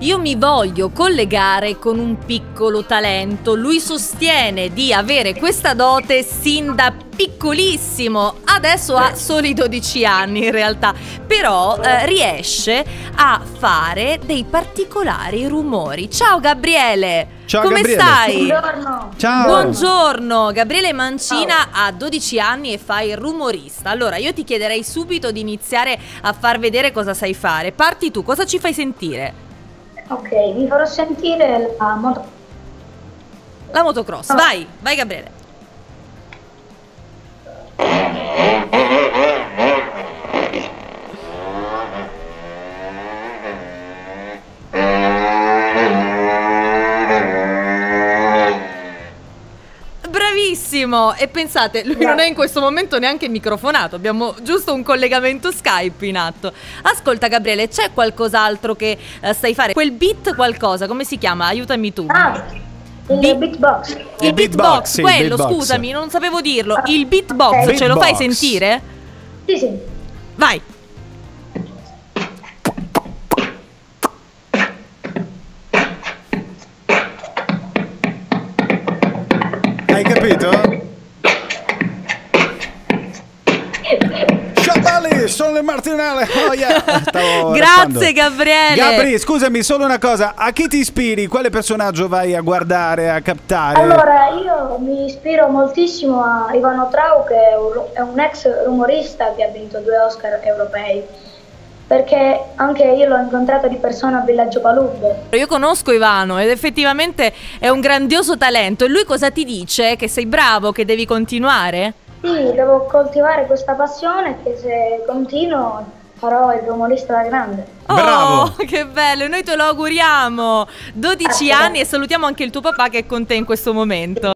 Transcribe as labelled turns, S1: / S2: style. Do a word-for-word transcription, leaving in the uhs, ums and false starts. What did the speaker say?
S1: io mi voglio collegare con un piccolo talento. Lui sostiene di avere questa dote sin da piccolissimo, adesso ha soli dodici anni in realtà, però eh, riesce a fare dei particolari rumori. Ciao Gabriele!
S2: Ciao,
S1: come
S2: Gabriele.
S1: stai?
S3: Buongiorno.
S2: Ciao.
S1: Buongiorno, Gabriele Mancina ha dodici anni e fa il rumorista. Allora io ti chiederei subito di iniziare a far vedere cosa sai fare. Parti tu, cosa ci fai sentire?
S3: Ok, vi farò sentire la moto.
S1: La motocross,
S3: Oh.
S1: vai, vai Gabriele. Bravissimo! E pensate, lui non è in questo momento neanche microfonato, abbiamo giusto un collegamento Skype in atto. Ascolta Gabriele, c'è qualcos'altro che eh, sai fare? Quel beat qualcosa, come si chiama? Aiutami tu.
S3: Ah, il
S1: Beat-
S3: beatbox.
S1: Il,
S2: Il
S1: beatbox,
S2: beatbox, sì, il
S1: quello,
S2: beatbox.
S1: scusami, non sapevo dirlo.
S3: Ah,
S1: Il beatbox,
S3: ok.
S1: ce lo fai
S2: Beatbox.
S1: sentire?
S3: Sì, sì.
S1: Vai!
S2: Hai capito? Sciabali, sono le martinale. Oh yeah. Stavo rappando.
S1: Grazie Gabriele!
S2: Gabri, scusami, solo una cosa. A chi ti ispiri? Quale personaggio vai a guardare, a captare?
S3: Allora, io mi ispiro moltissimo a Ivano Trau, che è un, è un ex rumorista che ha vinto due Oscar europei. Perché anche io l'ho incontrato di persona a Villaggio Palumbo.
S1: Io conosco Ivano ed effettivamente è un grandioso talento. E lui cosa ti dice? Che sei bravo, che devi continuare?
S3: Sì, devo coltivare questa passione che se continuo farò il rumorista da grande.
S2: Bravo.
S1: Oh, che bello, noi te lo auguriamo. dodici anni e salutiamo anche il tuo papà che è con te in questo momento.